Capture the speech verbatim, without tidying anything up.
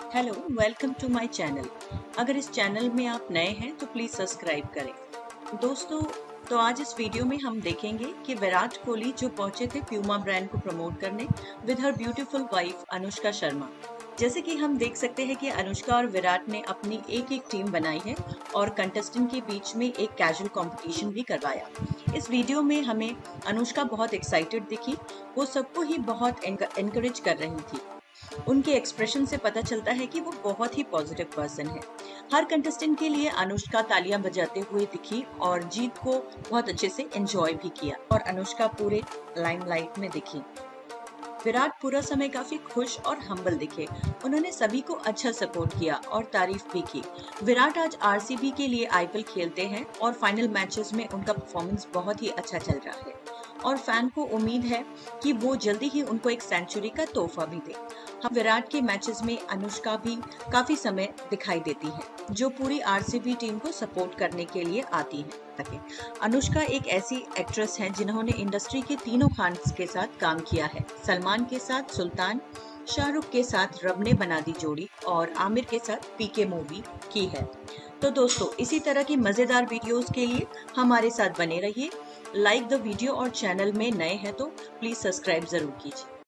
Hello, welcome to my channel. अगर इस channel में आप नए हैं तो प्लीज़ सब्सक्राइब करें। दोस्तों, तो आज इस वीडियो में हम देखेंगे कि विराट कोहली जो पहुंचे थे प्यूमा ब्रांड को प्रमोट करने with her beautiful wife Anushka Sharma. जैसे कि हम देख सकते हैं कि अनुष्का और विराट ने अपनी एक एक टीम बनाई है और कंटेस्टेंट के बीच में एक कैजुअल कंपटीशन भी करवाया। इस वीडियो में हमें अनुष्का बहुत एक्साइटेड दिखी। वो सबको ही बहुत एनकरेज कर रही थी। उनके एक्सप्रेशन से पता चलता है कि वो बहुत ही पॉजिटिव पर्सन है। हर कंटेस्टेंट के लिए अनुष्का तालियां बजाते हुए दिखी और जीत को बहुत अच्छे से एंजॉय भी किया और अनुष्का पूरे लाइमलाइट में दिखी। विराट पूरा समय काफी खुश और हम्बल दिखे। उन्होंने सभी को अच्छा सपोर्ट किया और तारीफ भी की। विराट आज आरसीबी के लिए आईपीएल खेलते हैं और फाइनल मैचेस में उनका परफॉर्मेंस बहुत ही अच्छा चल रहा है और फैन को उम्मीद है कि वो जल्दी ही उनको एक सेंचुरी का तोहफा भी दे। हम विराट के मैचेस में अनुष्का भी काफी समय दिखाई देती है, जो पूरी आरसीबी टीम को सपोर्ट करने के लिए आती है। अनुष्का एक ऐसी एक्ट्रेस हैं जिन्होंने इंडस्ट्री के तीनों खान के साथ काम किया है। सलमान के साथ सुल्तान, शाहरुख के साथ रब ने बना दी जोड़ी और आमिर के साथ पीके मूवी की है। तो दोस्तों, इसी तरह की मजेदार वीडियोस के लिए हमारे साथ बने रहिए। लाइक द वीडियो और चैनल में नए हैं तो प्लीज सब्सक्राइब जरूर कीजिए।